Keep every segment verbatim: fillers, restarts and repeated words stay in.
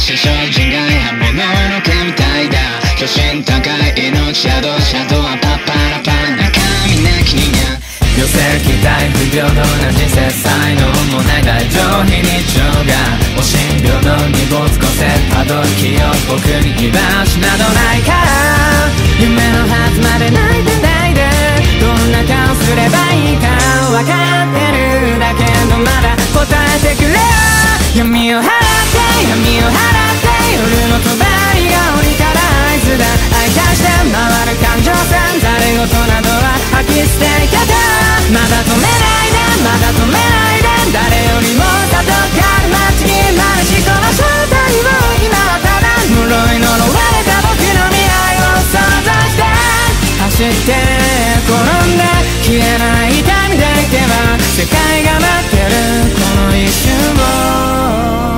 し精進外刃物の毛みたいだ。巨神高い命シャドウシャドウはパッパラパラ中身なきにゃ。 寄せ期待不平等な人生才能もない大上非日常がおしん平等に没個性たどる気を僕に居場所などないから夢のはずまで泣いてないでどんな顔すればいいか分かってるだけどまだ答えてくれよ闇を払って闇を払って夜の帳が降りたら合図だ愛化して回る感情線ざれ言などは吐き捨ていけたまだ止めないでまだ止めないで誰よりも里かる街にまるしこの正体を今はただ呪い呪われた僕の未来を想像して走って転んで消えない痛みでいけば世界が待ってるこの一瞬を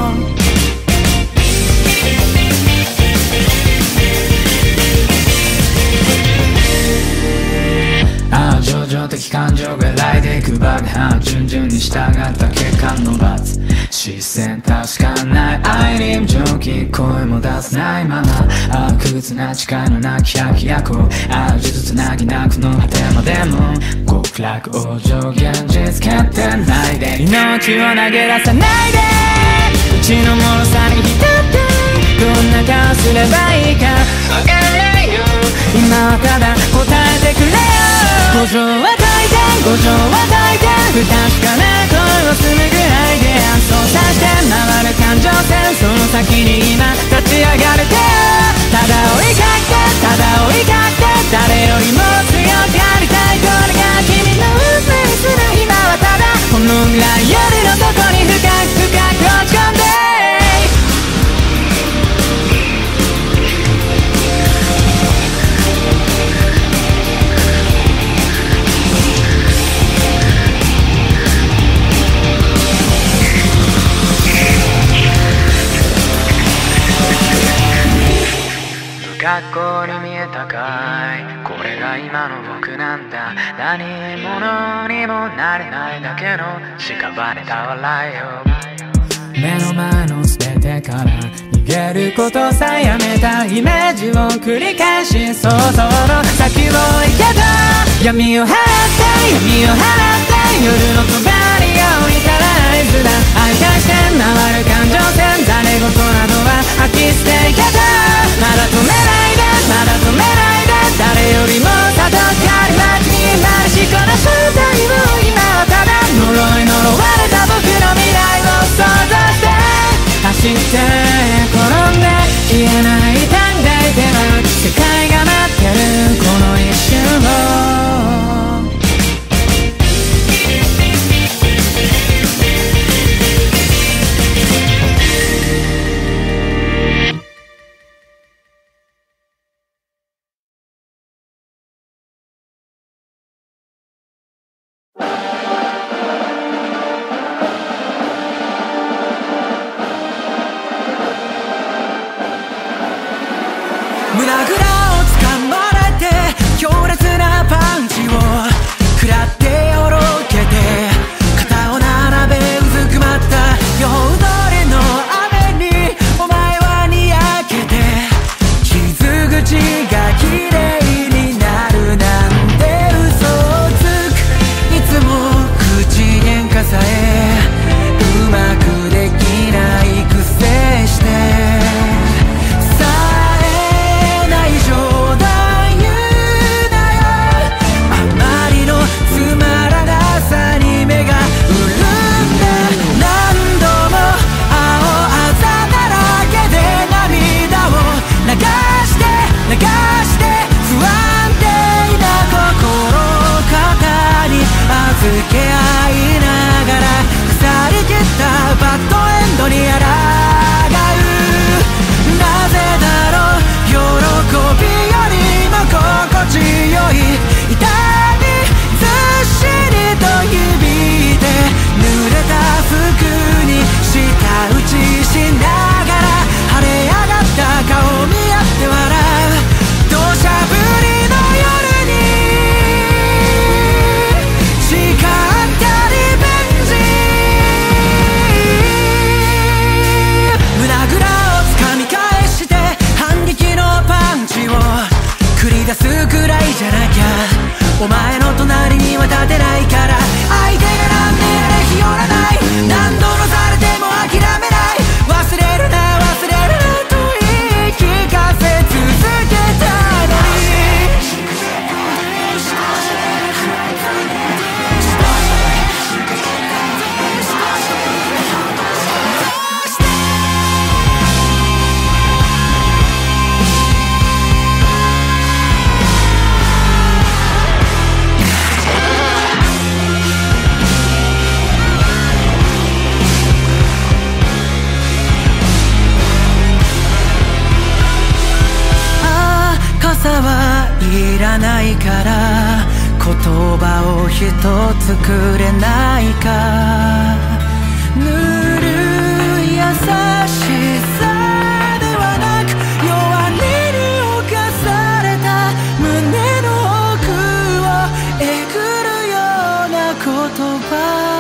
情状的感情が来でいく爆破順々に従った結果の罰視線確かない愛に蒸気声も出せないままあくつな誓いのなき百役をある術つなぎなくの果てまでも極楽往生現実決定ないで命を投げ出さないでうちの脆さに浸ってどんな顔すればいいか分からないよ今はただ答えてくれよ五条は大天五条は大天不確かな声をするぐらいで操作して回る感情線その先に今立ち上がる手をただ追いかけてただ追いかけて誰よりも強くありたいこれが君の運命する今はただこの未来夜の底に深く深く落ち込んで学校に見えたかいこれが今の僕なんだ何者にもなれないだけの屍た笑いを目の前の全てから逃げることさえやめたイメージを繰り返し想像の先を行けた闇を払って闇を払って夜の帳が降りたら合図だ愛化して回る感情線ざれ言などは吐き捨ていけたまだ止めないでまだ止めないで誰よりも里かる街にまるしこの正体を今はただ呪い呪われた僕の未来を想像して走って転んで消えない痛んでいけば世界が待ってるこの一瞬を胸ぐらを掴まれて強烈なパンチを食らってよろけて肩を並べうずくまった夜通りの雨にお前はにやけて傷口が綺麗になるなんて嘘をつくいつも口喧嘩さえうまくできないくせしてさえないお前の隣には立てないから、相手が何であれ日和らない、何度のされても諦めない、忘れるな忘れるなと言い聞かせ続けたのに、傘はいらないから言葉を一つくれないか、ぬるい優しさではなく弱音に侵された胸の奥をえぐるような言葉、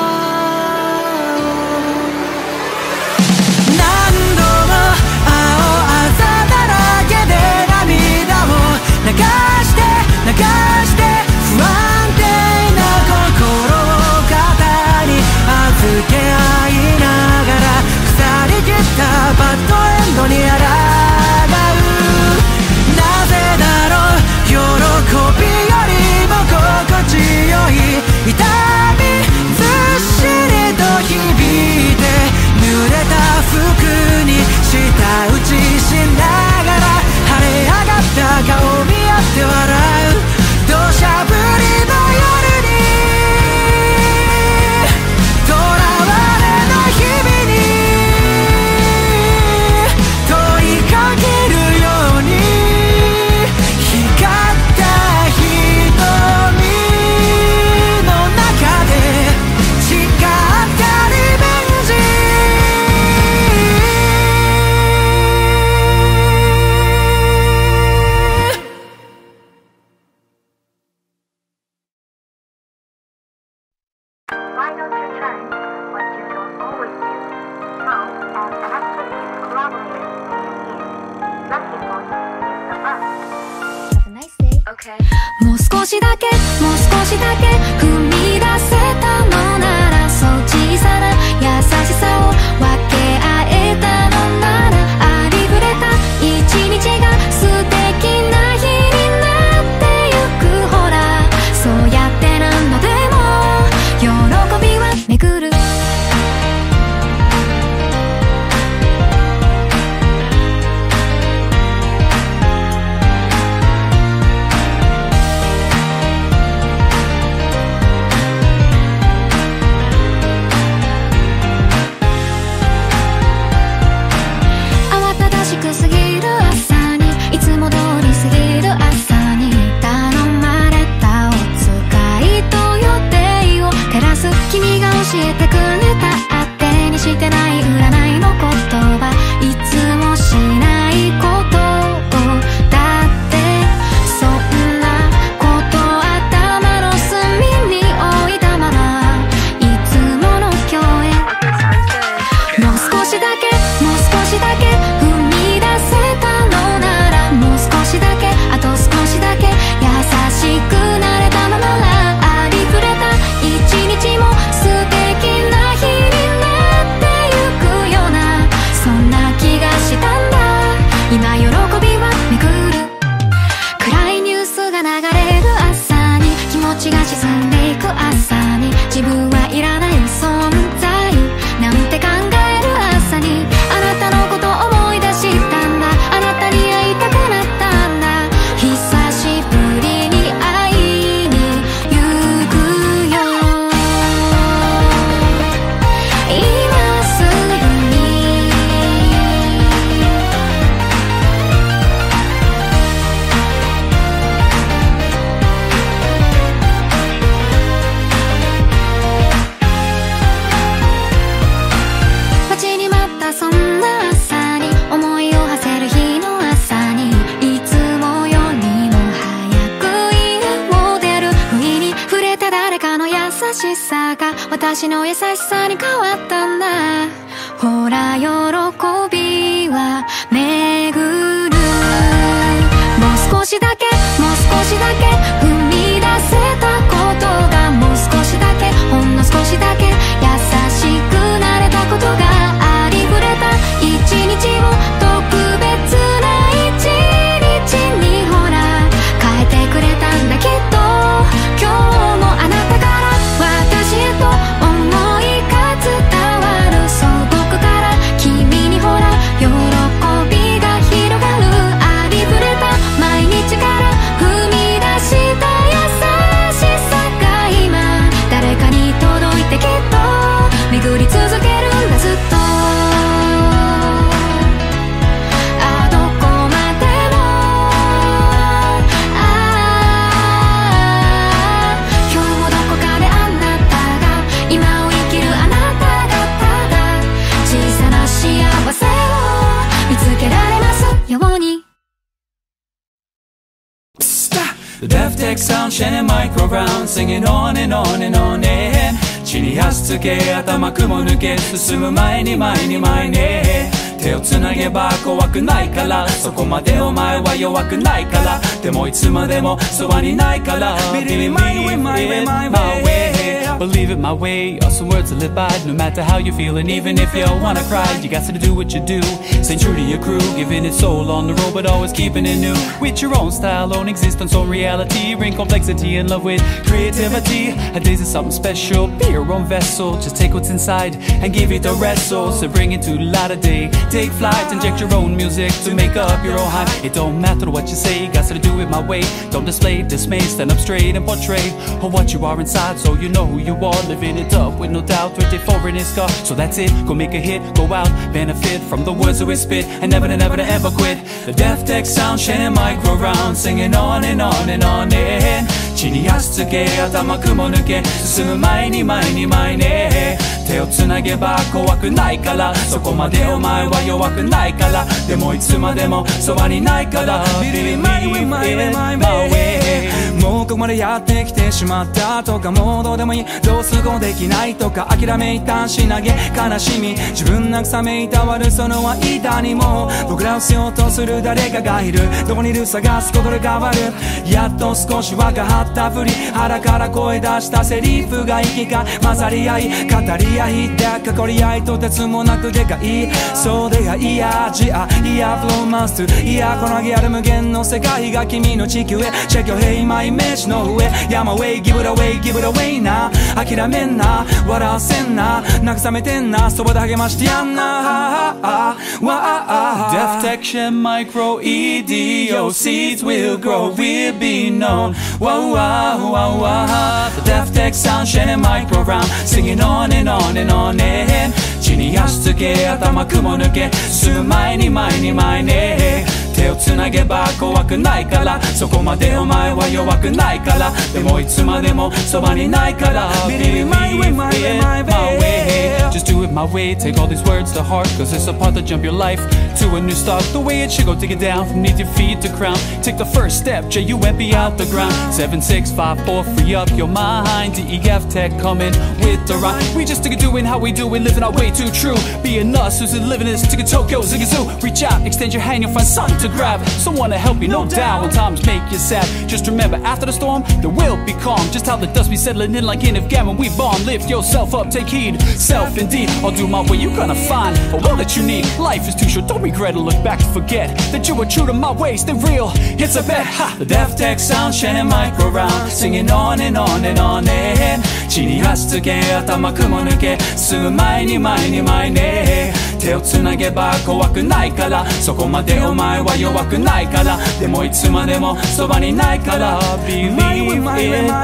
流して流して不安定な心を肩に預け合いながら腐りきったバッドエンドに抗う、なぜだろう喜びよりも心地よい痛みずっしりと響いて、濡れた服に舌打ちしながら晴れ上がった顔見合って笑う土砂降りの夜にとらわれない日々に問いかけるように光った瞳の中で誓ったリベンジ、 Why don't you try what you don't always do? Now, an electronic collaborator in here. Lucky boy is the best. Have a nice day. Okay. もう少しだけもう少しだけ踏み出せたのなら、そう小さな優しさを分け合えたのなら、ありふれた一日が素敵な日になってゆく、ほらそうやって何度でも喜びは巡る、慌ただしく過ぎる朝に、いつも通り過ぎる朝に頼まれたお使いと予定を照らす君が教えてくれた、当てにしてない占いの言葉、いつもしないことをだって、そんなこと頭の隅に置いたままいつもの共演、もう少しだけもう少しだけ踏み出せたのなら、もう少しだけあと少しだけ優しくなれたのなら、ありふれた一日も素敵な日になってゆくような、そんな気がしたんだ、今喜びは巡る、暗いニュースが流れる朝に、気持ちが沈んでいく朝に、自分はいらない存在なんて考える朝に、あなたのこと思い出したんだ、あなたに会いたくなったんだ、久しぶりに会いに行くよ、今すぐに待ちに待ったそんな朝に、思いを馳せる日の朝に、いつもよりも早く家を出る不意に触れた誰かの優しさが私の優しさに変わったんだ、ほら喜びは巡る、もう少ししだけもう少しだけ踏み出せたことがもう少しだけほんの少しだけ優しくなれたことがありふれた一日を特別な一日にほら変えてくれたんだきっと今日もあなたから私へと思いが伝わるそう僕から君にほら喜びが広がるありふれた毎日から踏み出した優しさが今誰かに届いてきっと巡り続けるんだずっとあどこまでもあ今日もどこかであなたが今を生きるあなたがただ小さな幸せを見つけられますように The death tech sound shining microground singing on and on and on ね地に足つけ頭雲抜け進む前に前に前ね手をつなげば怖くないからそこまでお前は弱くないからでもいつまでもそばにないから Believe it my way my way my way Believe it my way are some words to live by no matter how you feel and even if you wanna cry you got to do what you do stay true to your crew giving it soul on the road but always keeping it new with your own style own existence own reality bring complexity and love with creativity a days is something special be your own vessel just take what's inside and give it a wrestle so bring it to light of day take flight inject your own music to make up your own hype it don't matter what you say got to do it my way don't display dismay stand up straight and portray what you are inside so you know who you are living it up with no doubt twenty-four in his car so that's it go make a hit go out benefit from the words that we spit and never to never to ever quit the death tech sound shining micro round singing on and on and on and 地に足つけ頭雲抜け進む前に前に前ね手をつなげば怖くないからそこまでお前は弱くないからでもいつまでもそばにないから Believe my way my way my way もうここまでやってきてしまったとかもうどうでもいいどうすごできないとか諦め一旦しなげ悲しみ自分慰めいたわるその間にも僕らを必要とする誰かがいるどこにいる探すことで変わるやっと少し分かったふり腹から声出したセリフが息が混ざり合い語り合いでかかり合いとてつもなくでかいそうでやいや味あいやフローマンスいやこのギャル無限の世界が君の地球へ Check your hey my image の上山 way give it away give it away な諦めんな笑わせんな慰めてんなそばで励ましてやんな Death Detection Micro E D O seeds will grow we'll be known wow wow wow wow The Death Tech sound shining micro round singing on and on and on and 地に足つけ頭雲抜け進む前に前に前ね手をつなげば怖くないからそこまでお前は弱くないからでもいつまでもそばにないから Believe my way my way my way Just do it my way take all these words to heart cause it's a part that jump your life to a new start the way it should go take it down from knee to feet to crown take the first step J U M P out the ground seven six five four free up your mind D E F Tech coming with the rhyme we just took it doing how we do it living our way too true being us who's living this ticket Tokyo Ziggy Zoo reach out extend your hand you'll find something to grab someone to help you no doubt when times make you sad just remember after the storm there will be calm just how the dust be settling in like in Afghan when we bomb lift yourself up take heed self indeed I'll do my way you're gonna find a world that you need life is too short don't regret or look back and forget that you were true to my ways they're real it's a bet ha the Death Tech sound shining micro round singing on and on and on and 地に足つけ頭雲抜け進む前に前に前ね手をつなげば怖くないからそこまでお前は弱くないからでもいつまでもそばにないから Believe in my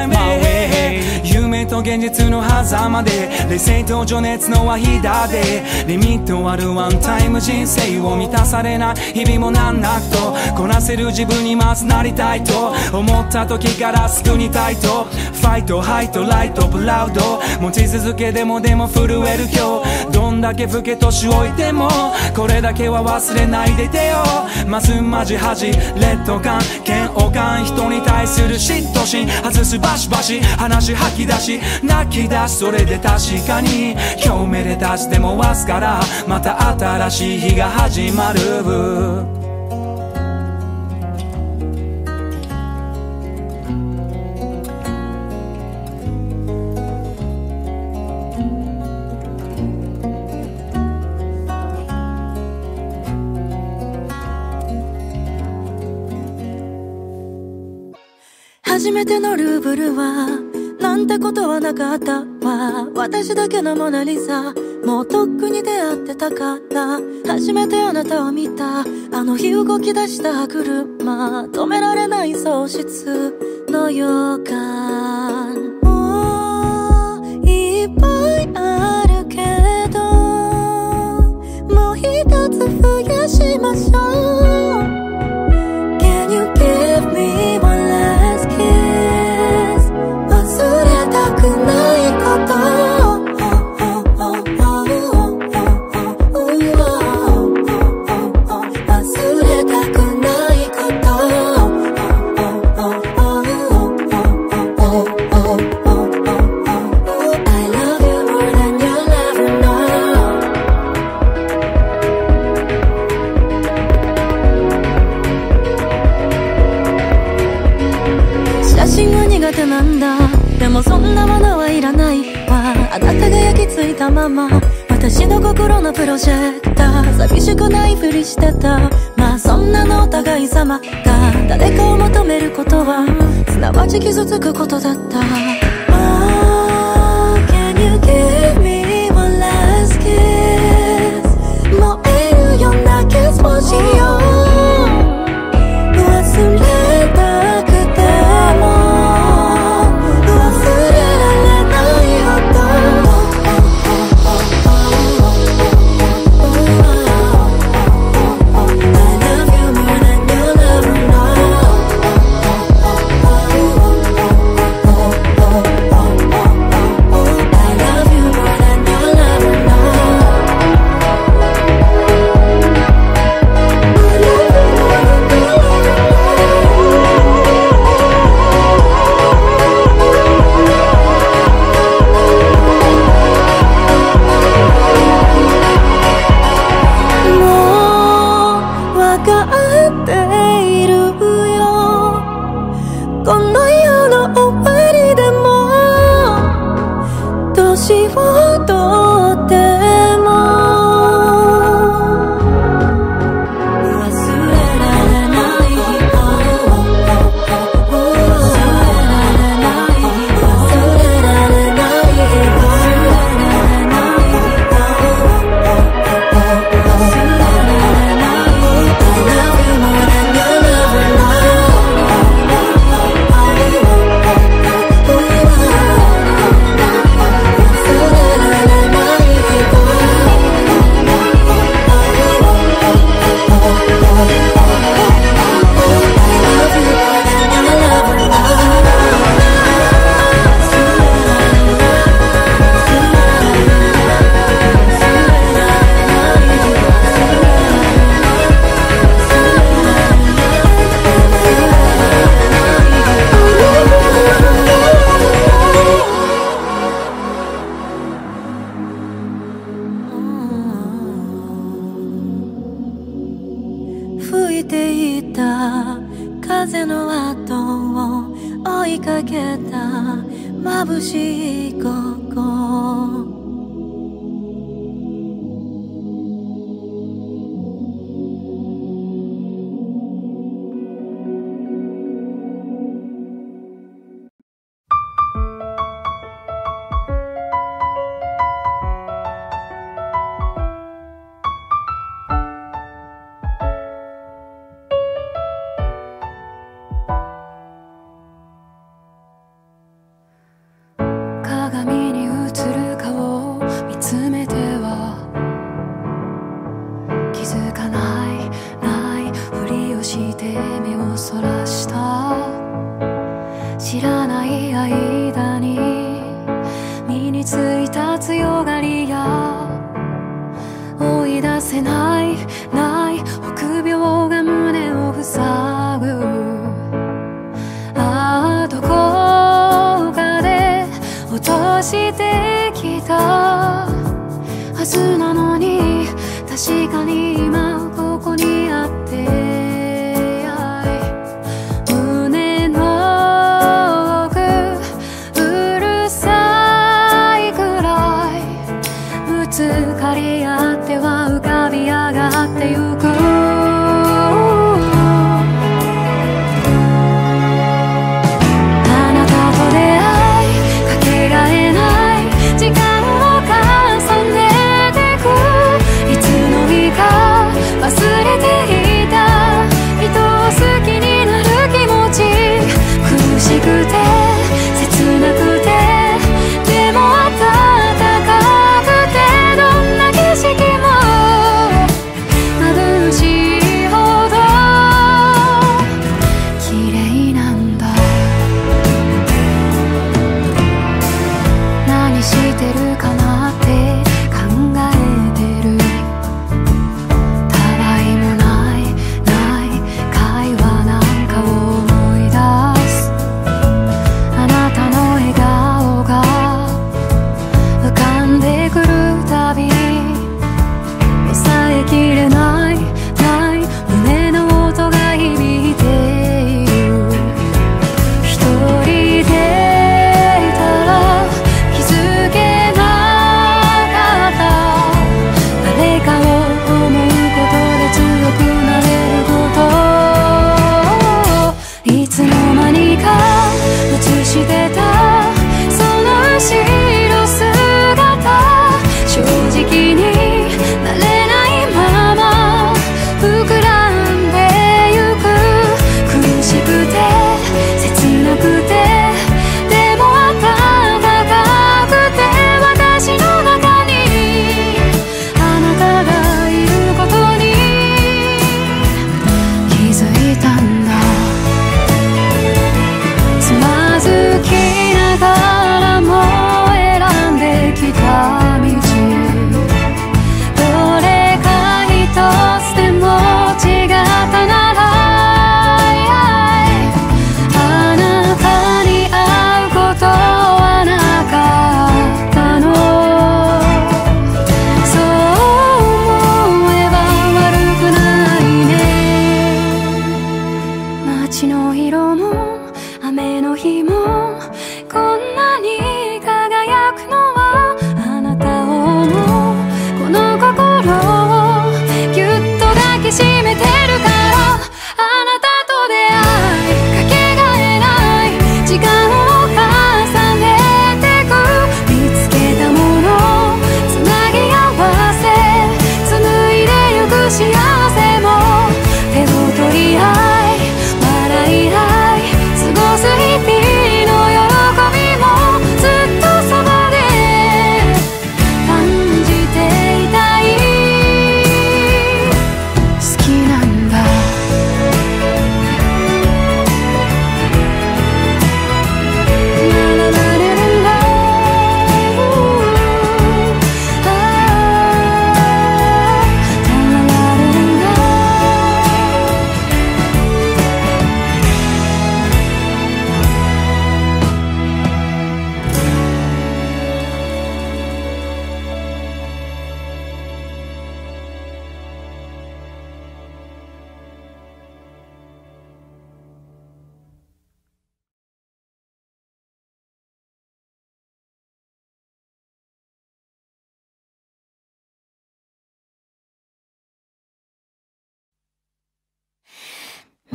way 夢と現実の狭間で冷静と情熱の間でリミットあるワンタイム人生を満たされない日々も難なくとこなせる自分にまずなりたいと思った時から救いたいとファイトハイトライトプラウド持ち続けでもでも震える今日どんだけ老け年老いてもこれだけは忘れないでてよまずまじ恥劣等感嫌悪感人に対する嫉妬心外すバシバシ話吐き出し泣き出すそれで確かに今日めでたしてもわずからまた新しい日が始まる初めてのルーブルはなんてことはなかったわ。私だけのモナリザ、もうとっくに出会ってたから。初めてあなたを見たあの日動き出した車、止められない喪失の予感。もういっぱいあるけどもう一つ増やしましょう。 Can you give me one last kiss 忘れたくないことなんだ。でもそんなものはいらないわ。あなたが焼き付いたまま私の心のプロジェクター、寂しくないふりしてた。まあそんなのお互い様が誰かを求めることはすなわち傷つくことだった。 Oh, can you give me one last kiss 燃えるようなキスをしよう。忘れたくても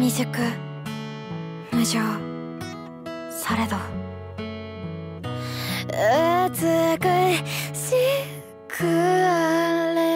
未熟無情されど美しくあれ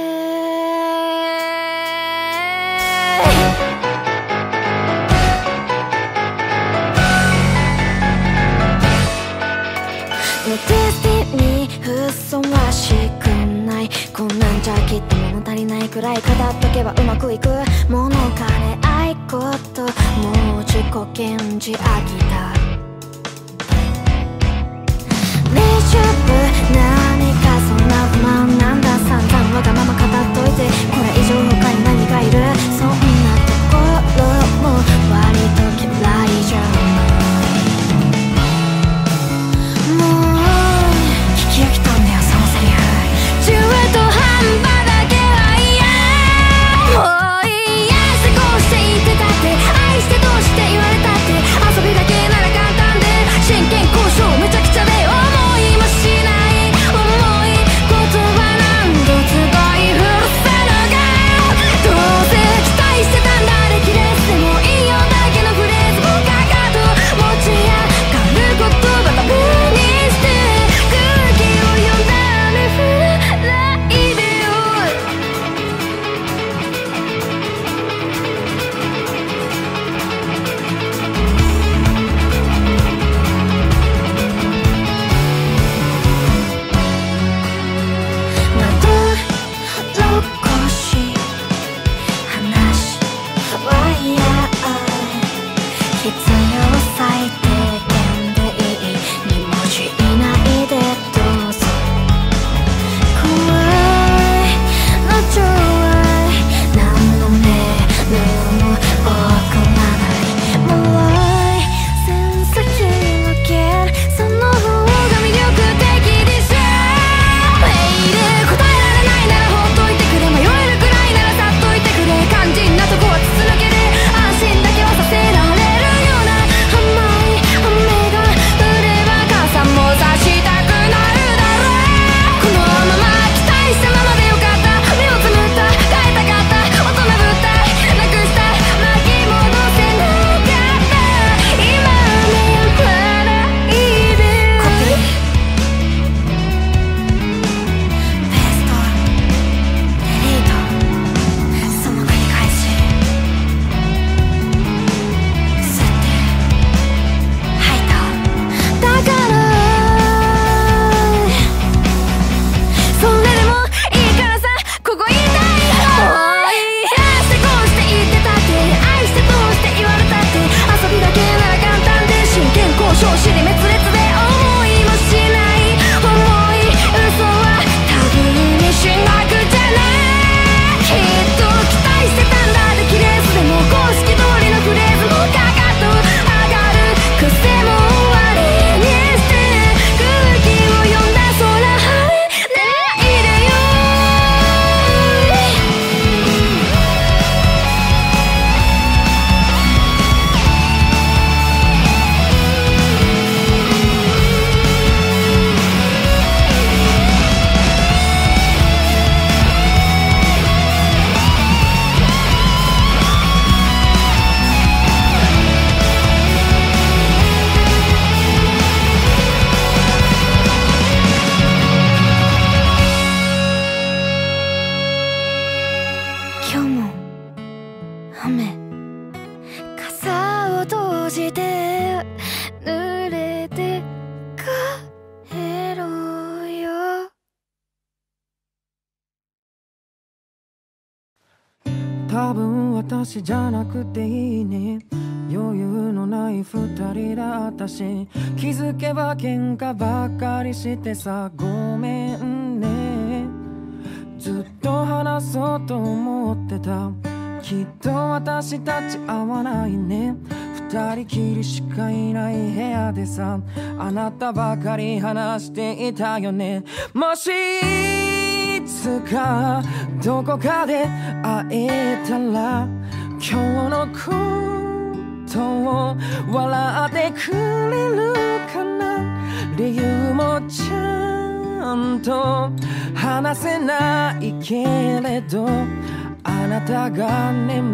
ディスティにふさわしくない、こんなんじゃきっと物足りないくらい、語っとけばうまくいくものかね、愛こともう自己顕示飽きた。レジャブ何かそんな不満なんだ、散々わがまま語っといて、これ以上他に何がいる、そんなところも割と嫌いじゃない。聞き飽きたんだよそのセリフ、中途半端だけは嫌、もういいや、してこうして言ってたって、愛してどうして言われたって、遊びだけなら簡単で、真剣交渉めちゃくちゃで、思いもしない重い言葉何度つごい古さのが、どうせ期待してたんだ、できれいでもいいよだけのフレーズもかかと持ち上がる言葉だけにして、必要最低限でいい、に文字以内でどうぞ。怖いのちょい何のメールも送らない、もう線先抜けるその方が魅力的でしょ。メール答えられないならほっといてくれ、迷えるくらいならさっといてくれ、肝心なとこは筒抜けで安心だけはさせられる、 多分私じゃなくていいね、余裕のない二人だったし、気づけば喧嘩ばっかりしてさ、ごめんね。ずっと話そうと思ってた、きっと私たち合わないね。二人きりしかいない部屋でさ、あなたばかり話していたよね。もしいつかどこかで会えたら、今日のことを笑ってくれるかな。理由もちゃんと話せないけれど、あなたが眠って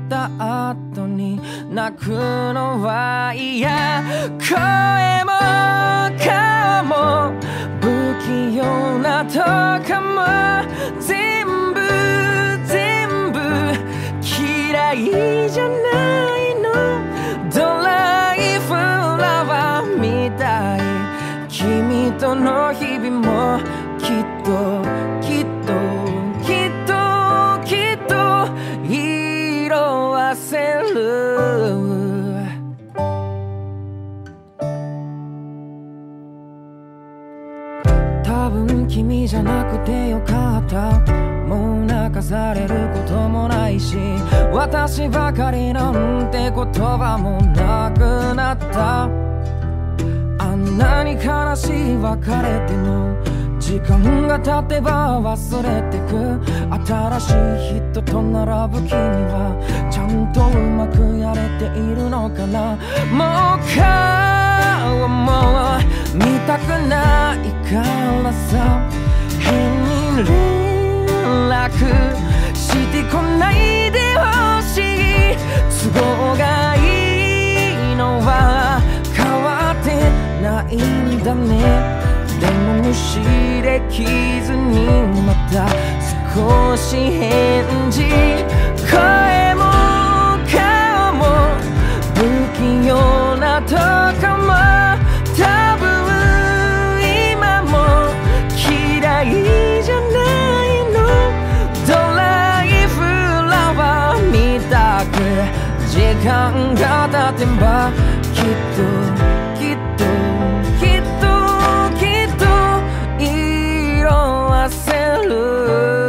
た後に泣くのは嫌。声も顔も不器用なとかも全部全部嫌いじゃないの。ドライフラワーみたい。君との日々もきっときっときっときっと色あせる。多分君じゃなくてよかった。もう泣かされることもないし、私ばかりなんて言葉もなくなった。あんなに悲しい別れても時間が経てば忘れてく。新しい人と並ぶ君はちゃんとうまくやれているのかな。もう顔も見たくないからさ、変に連絡してこないでほしい。都合がいいのは変わってないんだね。でも無視できずにまた少し返事。声も顔も不器用なとこも多分今も嫌いじゃないの。ドライフラワーみたく時間が経てばきっときっときっときっと色あせる。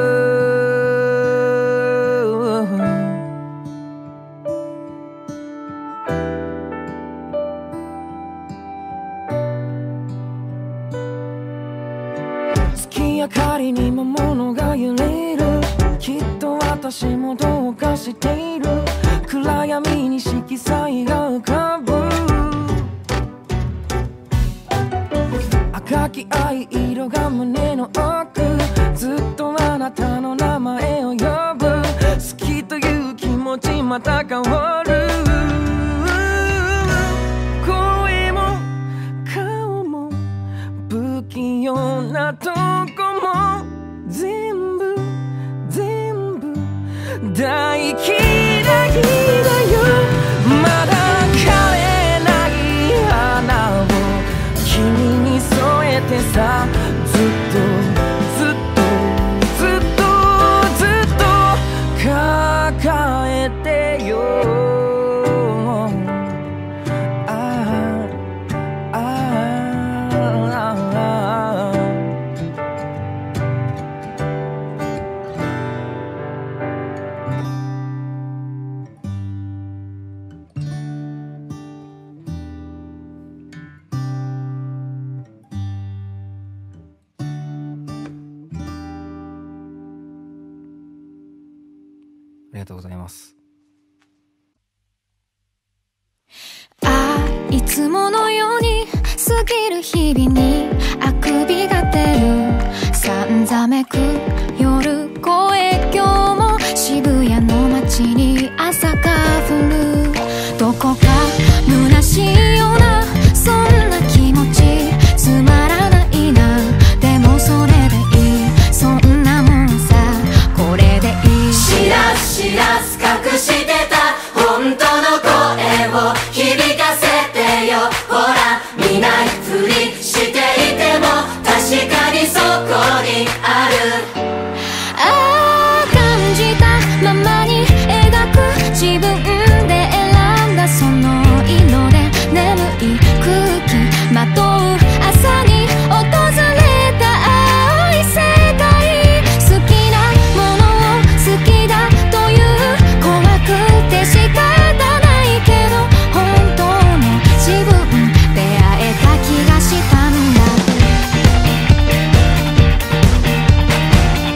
月明かりにも物が揺れる。きっと私もどうかしている。暗闇に色彩が浮かぶ。赤き愛色が胸の奥。ずっとあなたの名前を呼ぶ。好きという気持ちまた変わる。声も顔も不器用なとこも全部全部大嫌いだよ。まだ枯れない花を君に添えてさ、ずっとずっとずっとずっと抱えてよ。ああああありがとうございます。 ああ、いつものように過ぎる日々にあくびが出る。さんざめく夜声、今日も渋谷の街に朝が降る。どこか虚しいようなそんな気持ち、つまらないな、でもそれでいい、そんなもんさ、これでいい。 知らず知らず隠してた本当の声を響かせてよ。ほら見ないふりしていても確かにそこにある。 ああ、感じたままに描く自分で選んだその色で眠い空気まとう朝に訪れた愛世界。好きなものを好きだという怖くて仕方ないけど本当の自分出会えた気がしたんだ。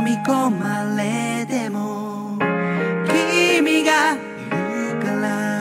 み込まれても君がいるから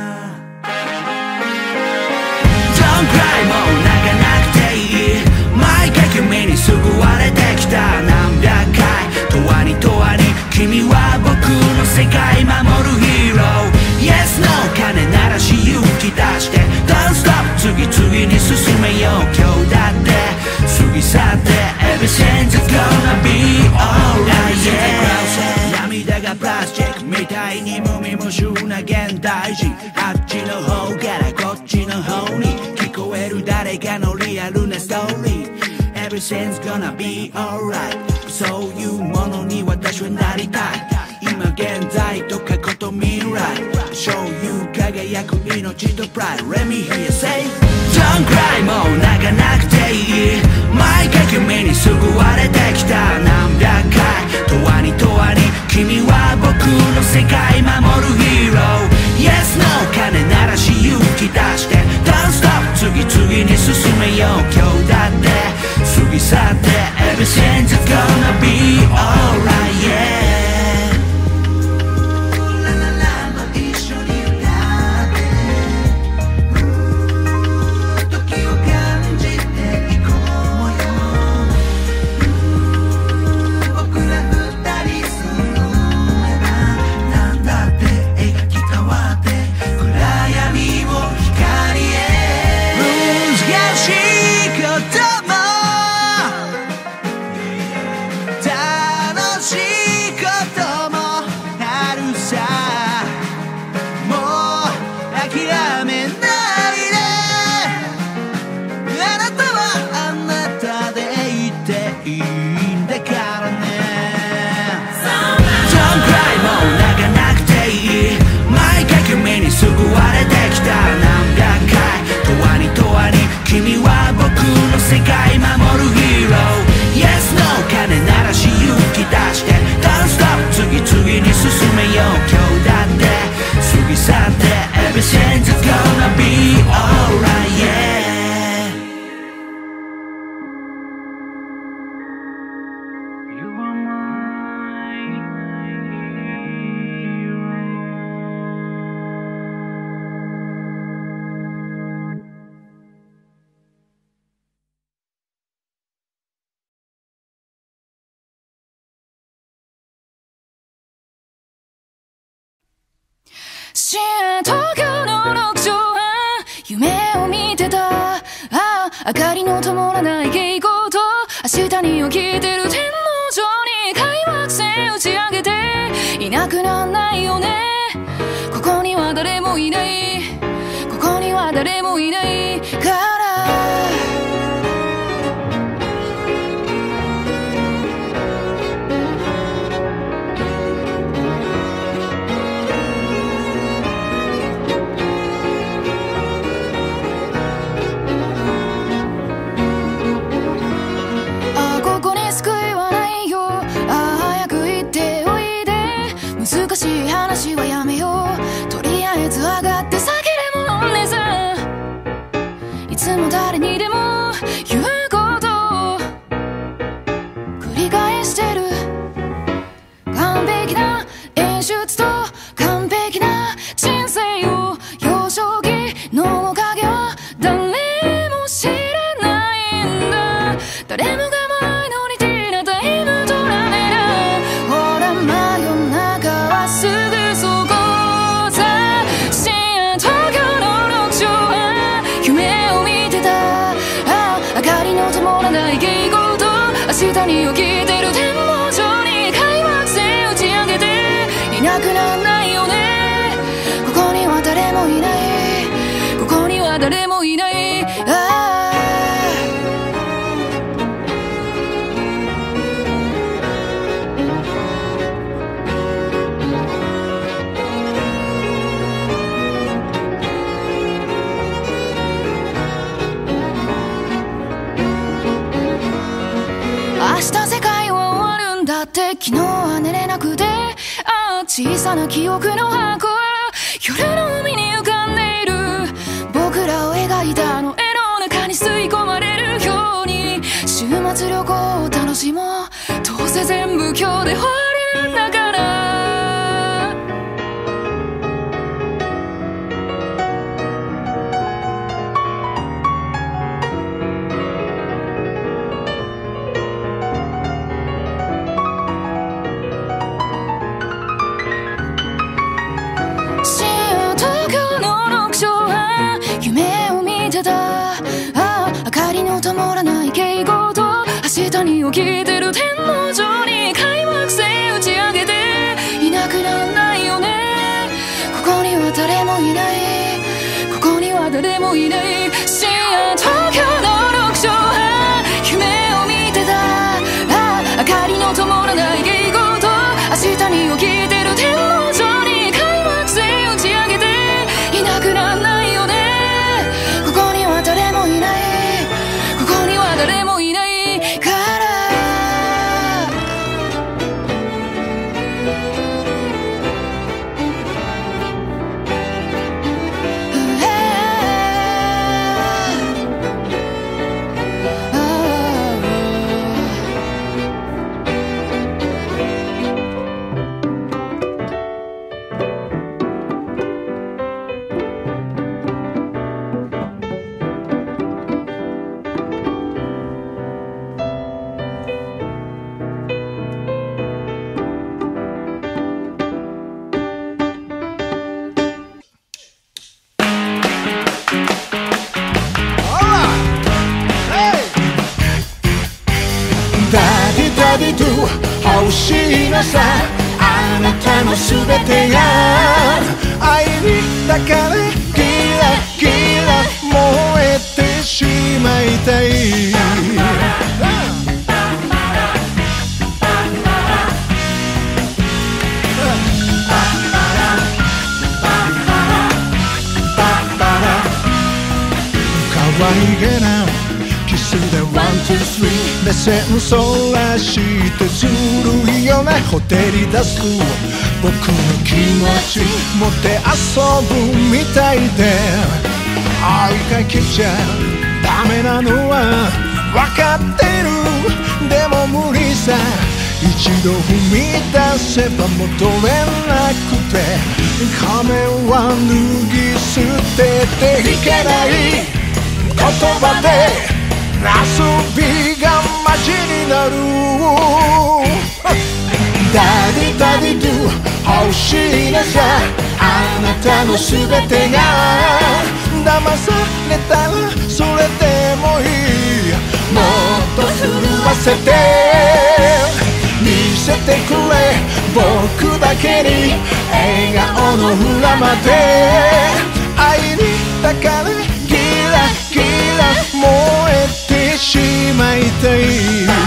Don't cry もう泣かなくていい毎回君に救われてきた何百回永遠に永遠に君は僕の世界守るヒーロー Yes No 鐘鳴らし勇気出して Don't stop 次々に進めよう今日だって過ぎ去って Everything's gonna be alright yeah 涙がプラスチックみたいに無味無臭な現代人あっちの方からこっちの方に聞こえる誰かのリアルなストーリー Everything's gonna be alright そういうものに私はなりたい今現在と過去と未来そういう輝く命とプライド Let me hear you say Don't cry もう泣かなくていい毎回君に救われてきた何百回永遠に永遠に君は僕の世界守るヒーロー Yes No 鐘鳴らし勇気出して Don't stop 次々に進めよう今日だって過ぎ去って Everything's gonna be alright yeah君は僕の世界守るヒーロー Yes No 鐘鳴らし勇気出して Don't stop 次々に進めよう今日だって過ぎ去って Everything's gonna be alright yeah 新東京の六畳半夢を見てたああ明かりの灯らない蛍光灯明日に起きてる天皇上に開幕戦打ち上げていなくなんないよねここには誰もいないここには誰もいないから難しい話はやめようとりあえず上がって酒でも飲んでさいつも誰にでも言うことを繰り返してる完璧な演出と完璧な人生を幼少期の面影は誰も知らないんだ誰もがマイノリティなタイムトラベラーほら真夜中すぐそこさ深夜東京の六畳半夢を見てたあ明かりの灯らない蛍光灯明日に起きてる天皇上に開幕戦打ち上げていなくなんないよねここには誰もいないここには誰もいないあ明日世界は終わるんだって昨日は寝れなくてああ小さな記憶の箱は夜の海に浮かんでいる僕らを描いたあの絵の中に吸い込まれるように週末旅行を楽しもうどうせせ全部今日で終わりなんだから。東京の六章は夢を見てた。ああ、明かりの灯らない蛍光灯、明日に起きてる天皇城に開幕戦打ち上げていなくなんないよね。ここには誰もいない、ここには誰もいない。深夜東京の六章は夢を見てた。ああ、明かりの灯らない蛍光灯、明日に起きてる天皇城に開幕戦打ち上げていなくなんないよね。ここには誰もいない、ここには誰もいないから。 ダディドゥ欲しいのさ、あなたのすべてが愛にだからキラキラ燃えてしまいたい。可愛げなキスでワンツースリー目線そらしてずるいよね。ほてり出す僕の気持ち持って遊ぶみたいで、追いかけちゃダメなのは分かってる。でも無理さ、一度踏み出せば戻れなくて、仮面は脱ぎ捨てていけない言葉で遊びがマジになる。ダディダディドゥ欲しいのさ、あなたのすべてが騙されたらそれでもいい。もっと震わせて見せてくれ、僕だけに笑顔の裏まで愛にだからキラキラ燃えてしまいたい。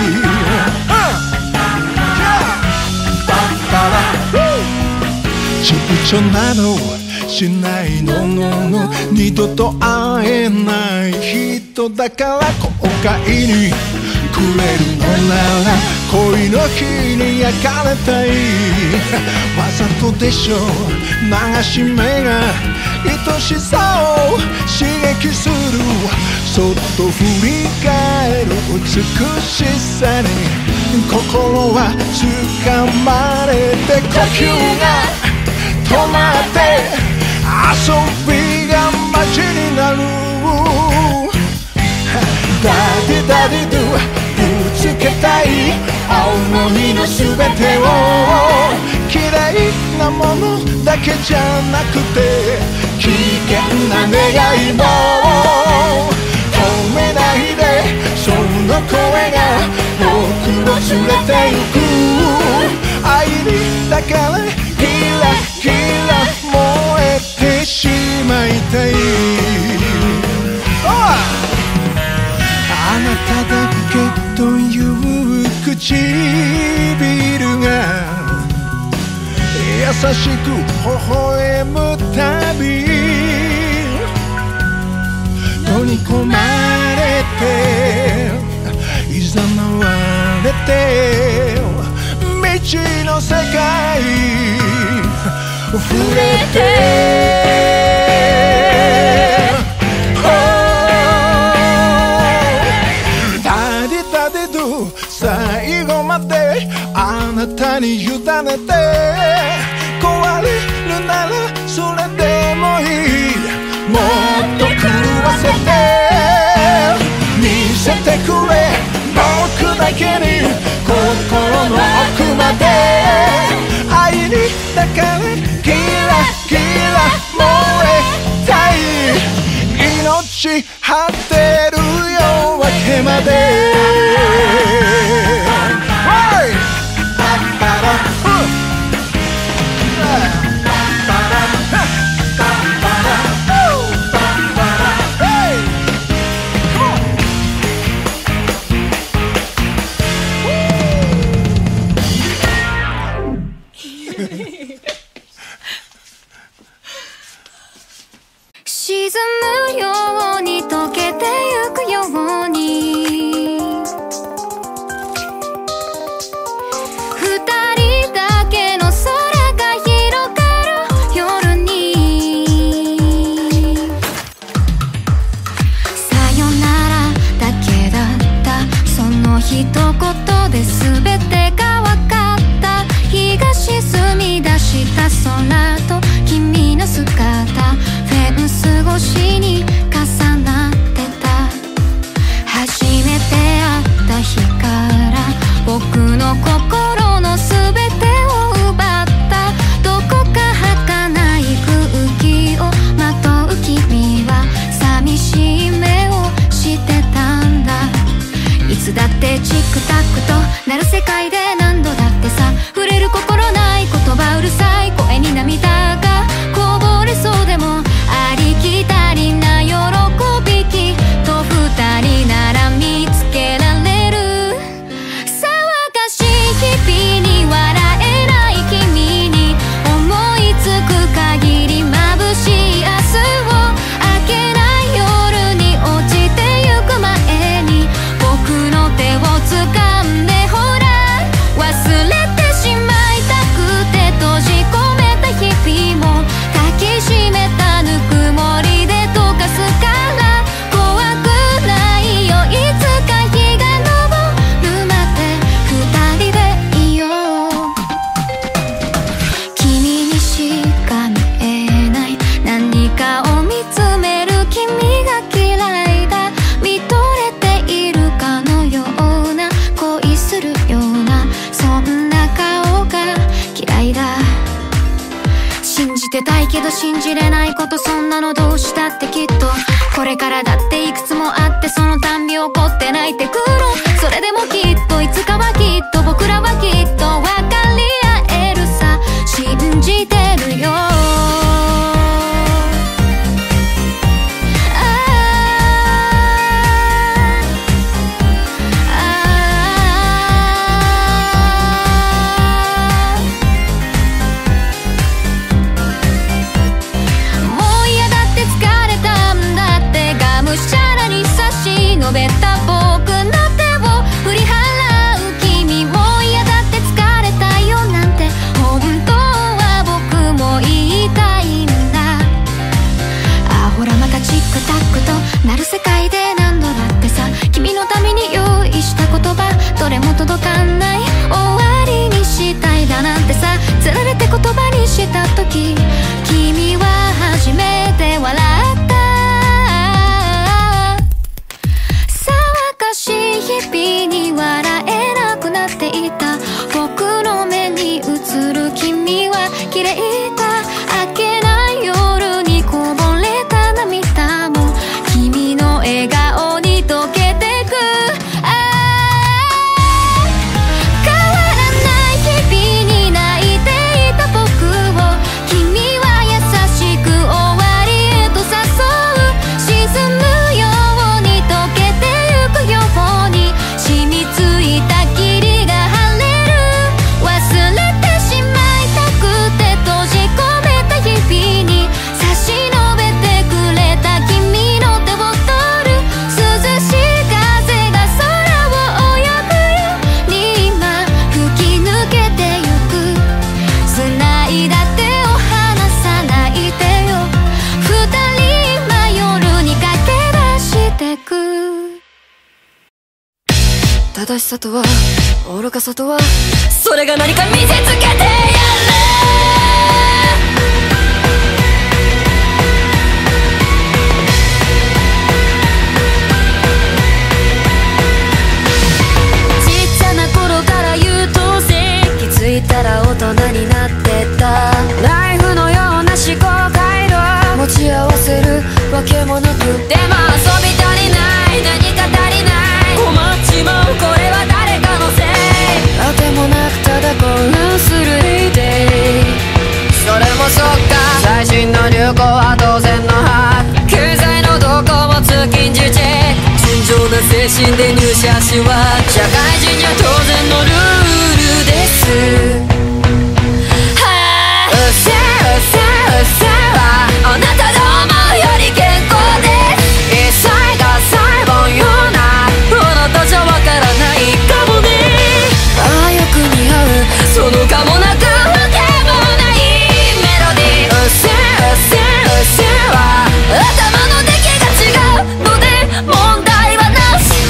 躊躇などしないののの、二度と会えない人だから後悔にくれるのなら恋の火に焼かれたい。わざとでしょ流し目が愛しさを刺激する。そっと振り返る美しさに心は掴まれて、呼吸が止まって遊びがマジになる。ダディダディドゥぶつけたい思いのすべてを、綺麗なものだけじゃなくて危険な願いも止めないで、その声が僕を連れて行く。愛にだからキラキラ燃えてしまいたい。あなただけという唇が優しく微笑むたび、飲み込まれて誘われて未知の世界触れて、ダディダディドゥ最後までに委ねて、壊れるならそれでもいい、もっと狂わせて見せてくれ、僕だけに心の奥まで愛にだからキラキラ燃えたい、命張ってるよ明けまで。 沈むように溶けてゆくように、二人だけの空が広がる夜に、さよならだけだったその一言で全てが分かった。日が沈み出した空と君の姿、フェンス越しに重なってた。初めて会った日から僕の心の全てを奪った。どこか儚い空気をまとう君は寂しい目をしてたんだ。いつだってチクタクとなる世界で何度だってさ、触れる心ない言葉うるさい声に涙がこぼれそうでも、ありきたりな喜びきっと二人なら見つけられる。騒がしい日々に笑えない君に思いつく限り眩しい明日を、明けない夜に落ちてゆく前に僕の手を掴んで、ほら忘れてしまいたくて閉じ込めた日々も抱きしめたぬくもりで溶かすから、怖くないよいつか日が昇るまで二人でいよう。君にしか見えない何かを見つめる君が嫌いだ。見とれているかのような恋するようなそんな顔が嫌いだ。信じてたいけど信じれないこと、そんなのどうしたってきっとこれからだっていくつもあって、そのたんび怒って泣いてくる。それでもきっといつかはきっと僕らはきっと分かり合えるさ、信じてるよ。伸べた僕の手を振り払う君も嫌だって疲れた正しさとは愚かさとはそれが何か見せつけてやる。ちっちゃな頃から優等生、気づいたら大人になってた。ライフのような思考回路持ち合わせるわけもなく、でも遊び足りない、何か足りない、困っちまう、これは誰かのせい。あてもなくただ混乱するデイデイ。それもそっか、最新の流行は当然の派、経済の動向も通勤時チェック、純情な精神で入社しは社会人じゃ当然のルールです。うっせえうっせえうっせえはあなたが思うより健康です。一切が細胞ようなあなたじゃわからないかもね。ああよく似合うそのかもなくわけもないメロディー。うっせえうっせえうっせえは頭の出来が違うので問題はなし。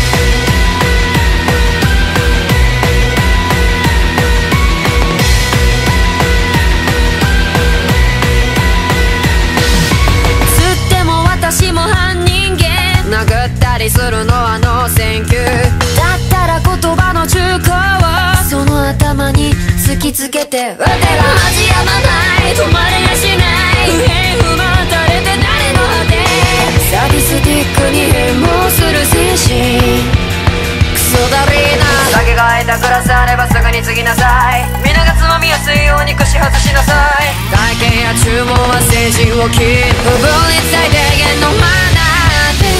私も犯人間殴ったりするのはノーセンキュー。だったら言葉の中古をその頭に突きつけて、わてが恥やまない止まれやしない、不平不満垂れて誰の果て、サディスティックに変貌する精神クソだりーな。酒が空いたグラスあればすぐに継ぎなさい、皆がつまみやすいように串外しなさい。体験や注文は精神を切る不分率最低限のマナーです。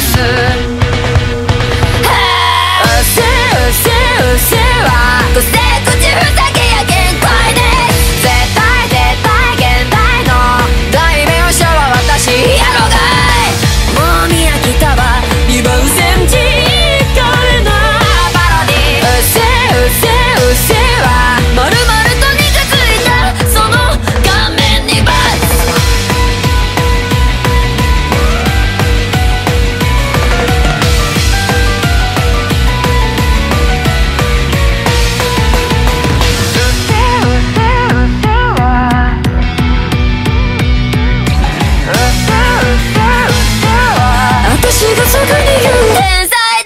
うっせえうっせえうっせえはそして口ふざけや限界です。絶対絶対現代の代弁者は私やろがい。もう見飽きたわリバウセンチ彼のパロディ。うっせえうっせえうっせえはまるまると肉ついたその顔面にバツ。私がすぐに言う天才です。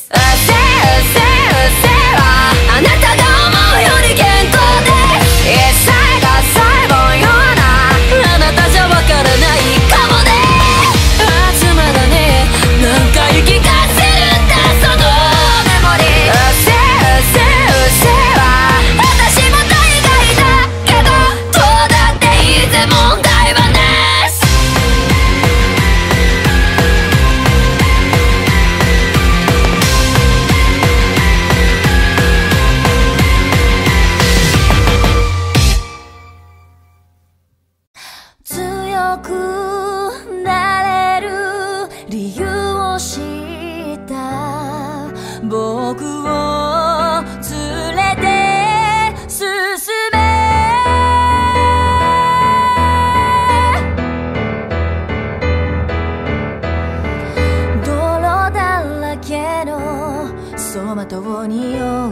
うっせえうっせえうっせえはあなたが思うより健康です。一切が細胞ようなあなたじゃわからないかもね。あつまだね何回聞かせるんだそのメモリー。うっせえうっせえうっせえは私も大概だけどどうだっていいぜ問題はなし。強くなれる理由を知った僕を連れて進め。泥だらけの走馬灯に酔う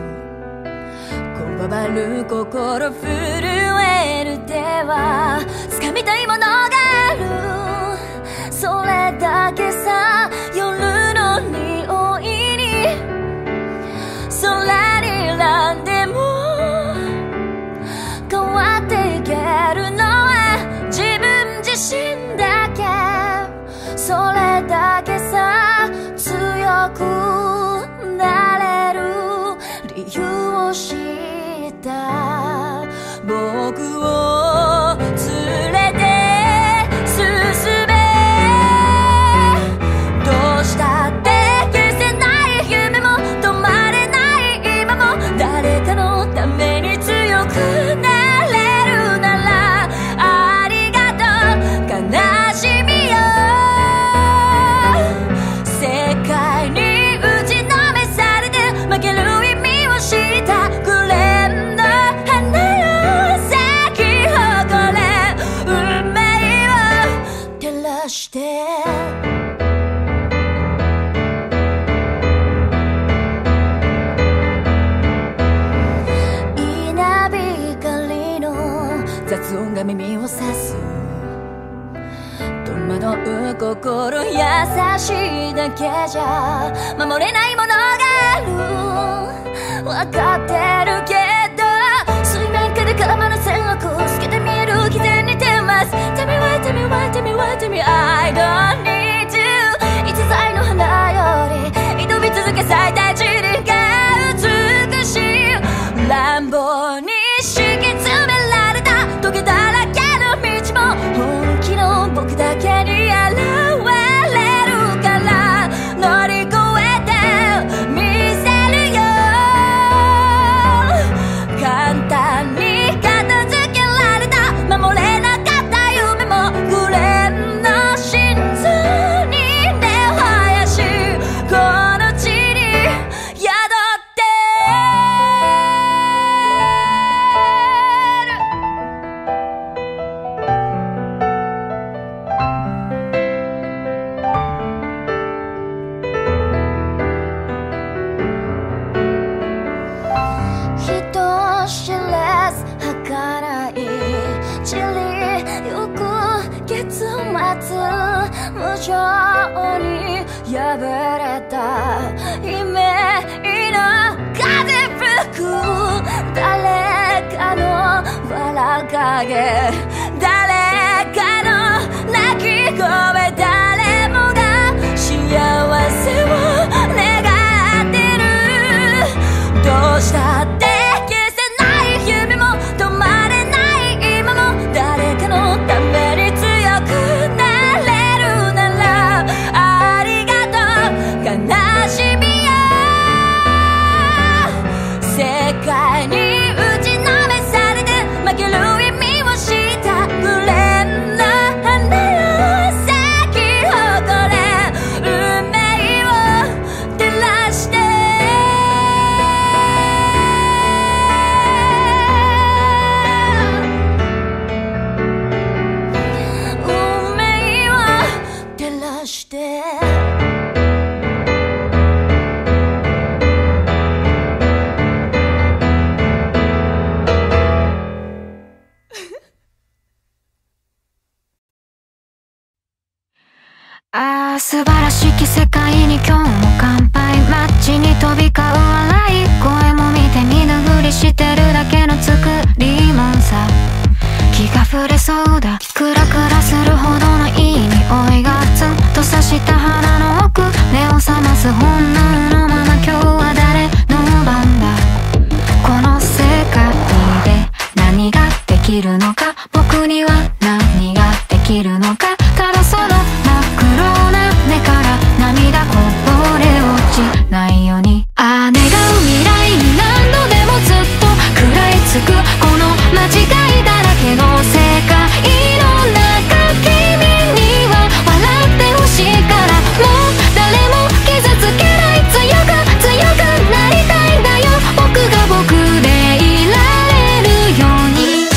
こわばる心震える手は掴みたいものがある。それだけさ夜の匂いに空になんでも変わっていけるのは自分自身だけ。それだけさ強くなれる理由を知った僕を連れて進め。どうしたって消せない夢も止まれない今も誰かのために強くなれるならありがとう悲しみよ。世界に打ちのめされて負ける意味を知ったグレンの花よ。 雑音が耳を刺す。戸惑う心優しいだけじゃ守れないものがある。分かってるけど水面下で鎌の線をこう透けて見える偽善に出ます。 Tell me why, tell me why, tell me why, tell me I don't need you。 一材の花より挑み続け咲いた一輪が美しい。乱暴に敷き詰められたトゲだらけの道も本気の僕だけに現れるから乗り越えてみせるよ。簡単に片付けられた守れなかった夢もグレンの心臓に根を生やしこの地に宿って人知れず儚い散りゆく結末無情に破れた夢の風吹く誰かの笑影誰かの泣き声誰もが幸せを願ってる。どうしたって消せない夢も止まれない今も誰かのために強くなれるならありがとう悲しみよ。世界に打ちのめされて負ける意味を知ったグレンの花よ咲き誇れ運命を照らして運命を照らしてああ素晴らしき世界に今日も乾杯。街に飛び交う笑い声も見て見ぬふりしてるだけの作りもんさ。気が触れそうだクラクラするほどのいい匂いがツンと刺した鼻の奥目を覚ます本能のまま今日は誰の番だ。この世界で何ができるのか僕には何ができるのか。ただその真っ黒な目から涙こぼれ落ちないようにああ願う未来に何度でもずっと食らいつくこの間違いだらけの世界の中君には笑ってほしいからもう誰も傷つけない強く強くなりたいんだよ僕が僕でいられるように。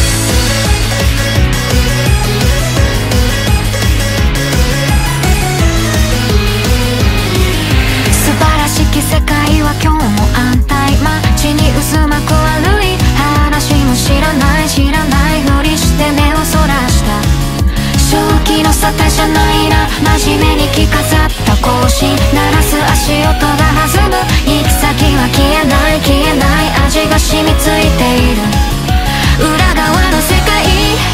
素晴らしき世界は今日も安泰街に渦巻く悪い話も知らない知らないふりして目をそらした正気の沙汰じゃないな真面目に着飾った行進鳴らす足音が弾む行き先は消えない消えない味が染みついている裏側の世界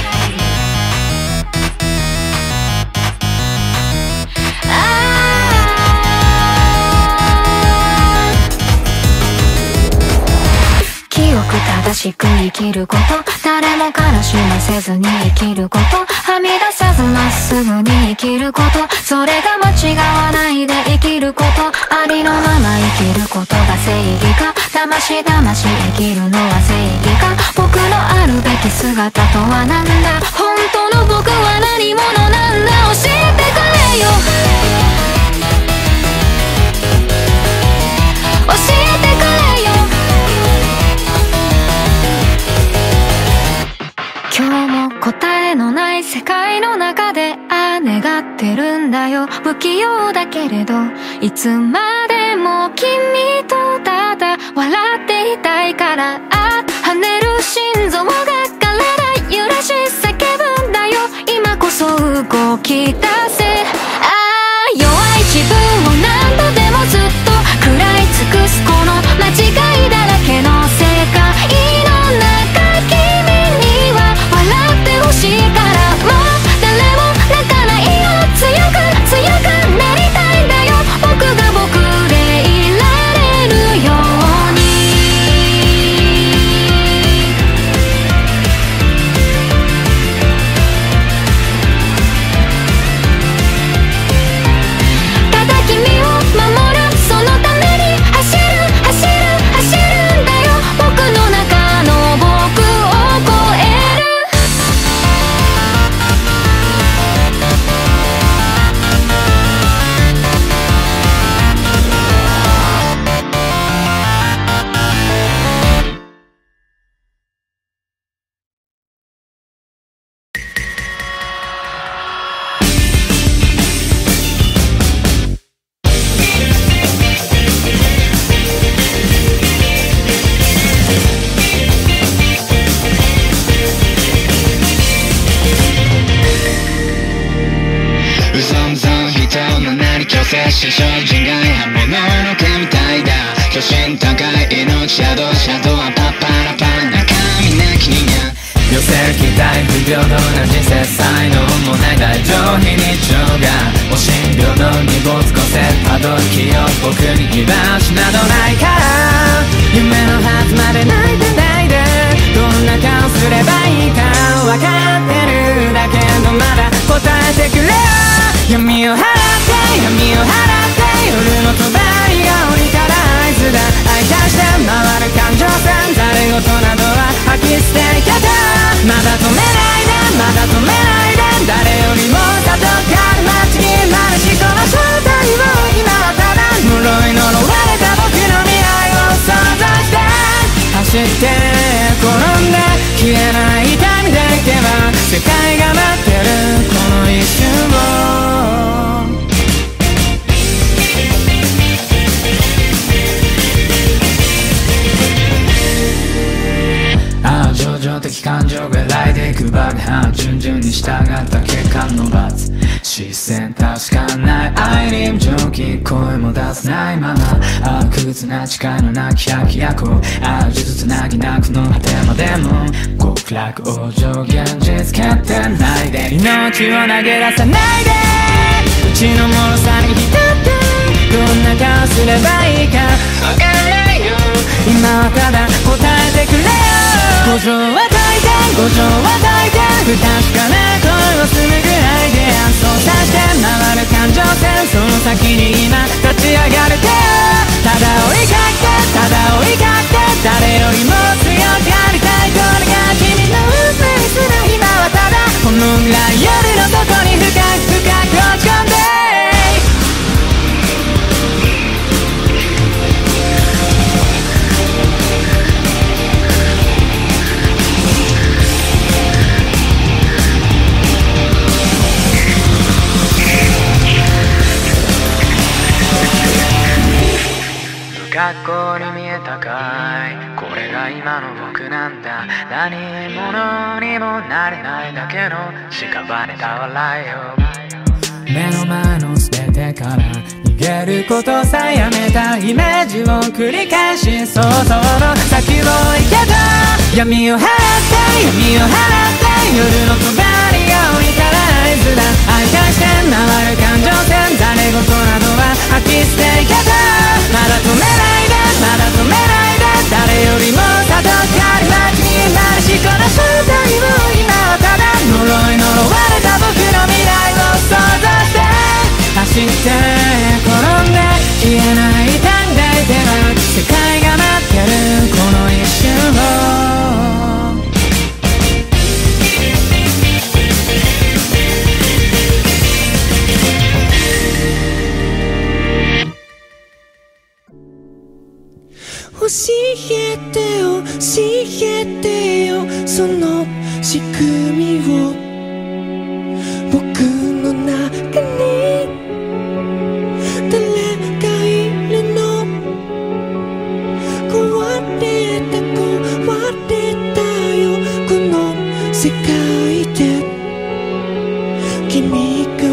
正しく生きること誰も悲しませずに生きることはみ出さずまっすぐに生きることそれが間違わないで生きることありのまま生きることが正義か騙し騙し生きるのは正義か僕のあるべき姿とは何だ本当の僕は何者なんだ教えてくれよ教えてくれよ今日も答えのない世界の中でああ願ってるんだよ不器用だけれどいつまでも君とただ笑っていたいからああ跳ねる心臓が体揺らしき出せ。ああ弱い自分を何度でもずっと食らい尽くすこの間違いだらけの世界の中、君には笑ってほしいから、もう誰も泣かないよ。強く強くなりたいんだよ、僕が僕でいられるように。ただ君を守る、そのために走る走る走るんだよ、僕の中の僕を超える。 うぞうぞ人の名に強制し精進外刃物の毛みたいだ。巨神高い命シャドウシャドウはパッパラパン中身なき人間。 寄せ期待不平等な人生、才能もない大上非日常がお診療の荷物個性たどる気を僕に居場所などないから、夢のはずまで泣いてないで、どんな顔すればいいか分かってるだけどまだ答えてくれよ。闇を払って闇を払って夜の帳が降りたら合図だ。愛化して回る感情線、誰事などは吐き捨てけた。まだ止めないでまだ止めないで、誰よりも里がある街に生まれしこの正体を今はただ呪い呪われた僕の未来を想像して走って転んで消えない痛みでいけば世界が待ってるこの一瞬を。ああ情緒的感情が来ていく爆破、順々に従った結果の罰、視線確かない愛に無情気、声も出せないまま、ああ苦痛な誓いのなき百役を、ああ呪術つなぎなくの果てまでも極楽往生現実決定ないで、命を投げ出さないで、うちの脆さに浸ってどんな顔すればいいかわからないよ。今はただ答えてくれよ。五条は解いて五条は解いて、不確かな恋をするぐらいで操作して回る感情線、その先に今立ち上がる手をただ追いかけてただ追いかけて、誰よりも強くありたい、これが君の運命すら今はただこのぐらい夜の底に深く深く落ち込んで学校に見えたかい、これが今の僕なんだ。何者にもなれないだけの屍た笑いを、目の前の全てから逃げることさえやめたイメージを繰り返し想像の先を行けた。闇を払って闇を払って夜の帳が降りたら合図だ。愛化して回る感情線、誰事などは吐き捨ていけた。まだ止めないでまだ止めないで、誰よりも里がある街に生まれしこの正体を今はただ呪い呪われた僕の未来を想像して走って転んで消えない痛んでいては世界が待ってるこの一瞬を。 教えてよ教えてよその仕組みを、僕の中に誰がいるの。壊れた壊れたよこの世界で、君が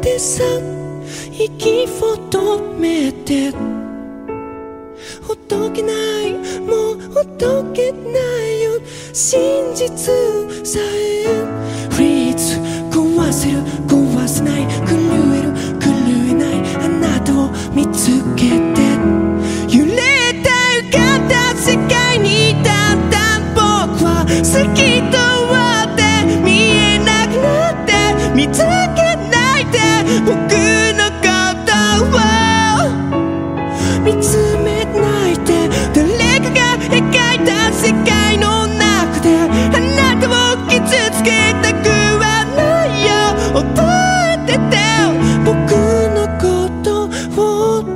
ってさ息を止めてほどけないもうほどけないよ真実さえフリーズ壊せる壊せない狂える狂えないあなたを見つけて揺れた浮かんだ世界にだんだん僕は好きとはって見えなくなって見つけないで僕のことを見つめないで誰かが描いた世界の中であなたを傷つけたくはないよ覚えてて僕のことを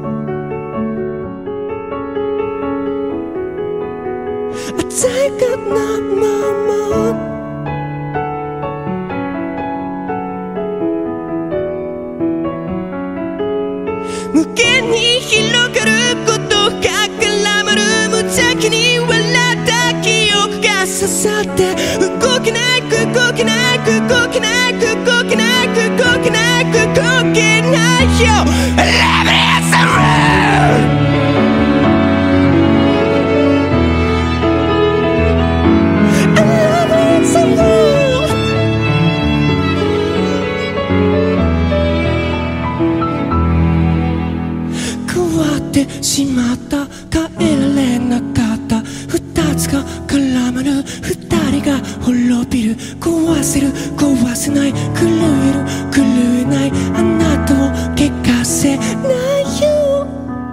鮮やかなまま無限に広がることが絡まる無邪気に笑った記憶が刺さって動けないく動けないく動けないく動けないく動けないく動けないよ Love is a road Love is a road 変わってしまった変えられなかった二つが絡まる二人が滅びる壊せる壊せない狂える狂えないあなたを怪我せないよ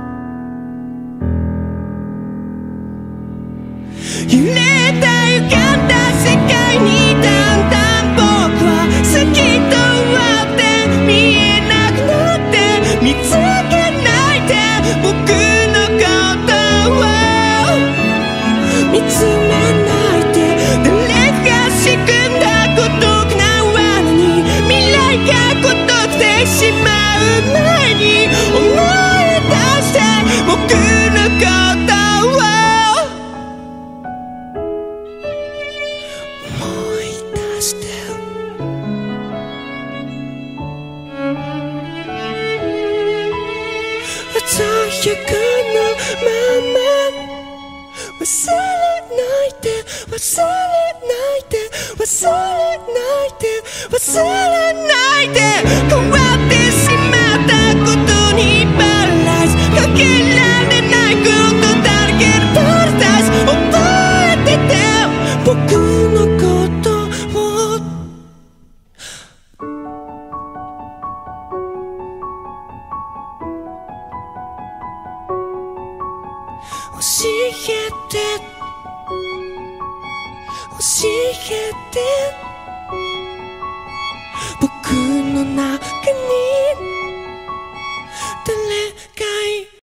揺れた歪んだ世界にだんだん僕は好きとはって見えなくなって見つけないで僕のことを見つめないで誰かが仕組んだ孤独な罠に未来が孤独でしまう前に思い出して僕のことを思い出して鮮やかなまま忘れないで忘れないで忘れないで忘れないで変わってしまったことにパラダイスかけられないことだらけのパラダイス覚えてて僕のことを教えて教えて僕の中に誰か